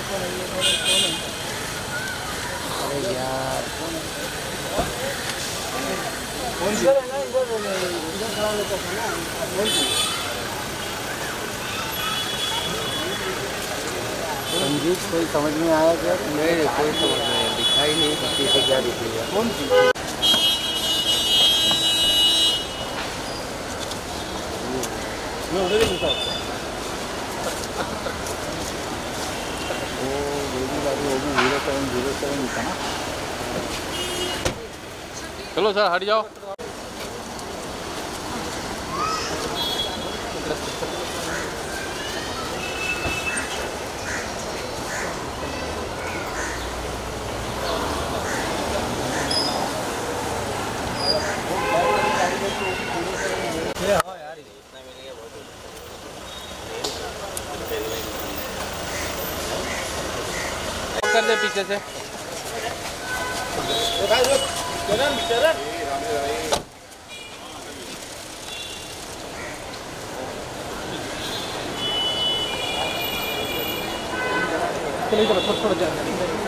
अरे यार इधर है ना, इधर खड़ा रहता था ना। संगीत कोई समझ में आया क्या? नहीं, कोई समझ नहीं आया, दिखाई नहीं किसी से क्या दिखेगा। कौन सी? मैं उधर ही मिलता हूँ। वो बेबी गाड़ी होगी 0707 का ना। चलो सर हट जाओ। कर दे पीछे से। चलिए चलो थोड़ा जा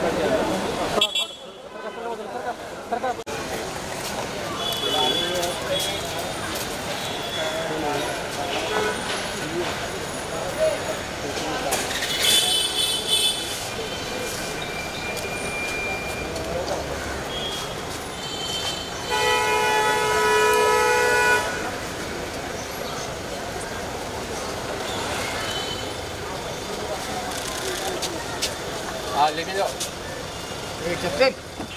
हाँ लेके जाओ। एक चप्पल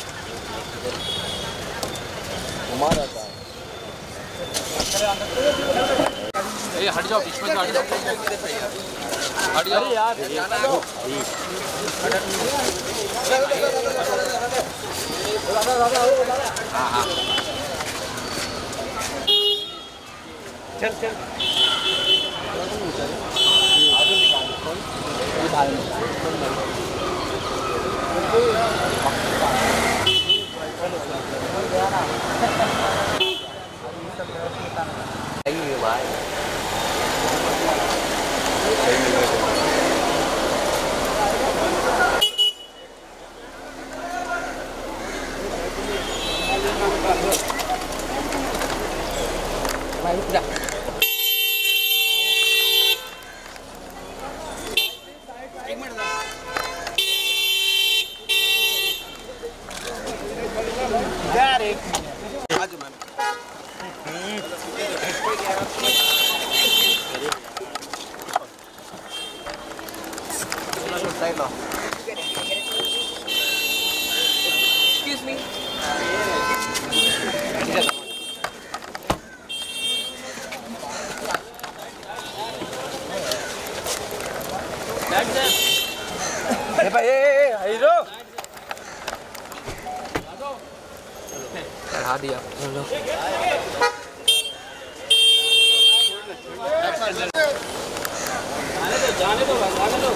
घुमा रहता है। ए हट जाओ, बीच में से हट जाओ, हट जाओ। अरे यार हाँ हाँ चल चल भाई भाई रुक जा। एक मिनट यार, एक मिनट आज मैम साइड लो। Excuse me. हीरो चढ़ा दिया। जाने दो जाने दो।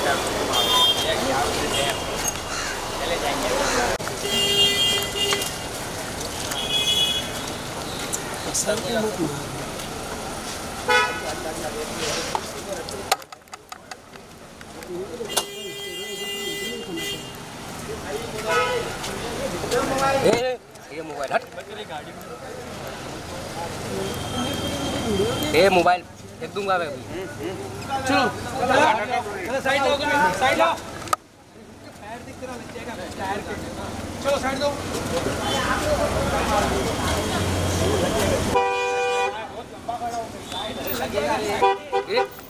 चले जाएंगे। ये मोबाइल हट। ये मोबाइल फेंक दूंगा मैं अभी। चलो साइड लो, तुम साइड लो। टायर दिख रहा है, टायर के। चलो साइड दो। लगेगा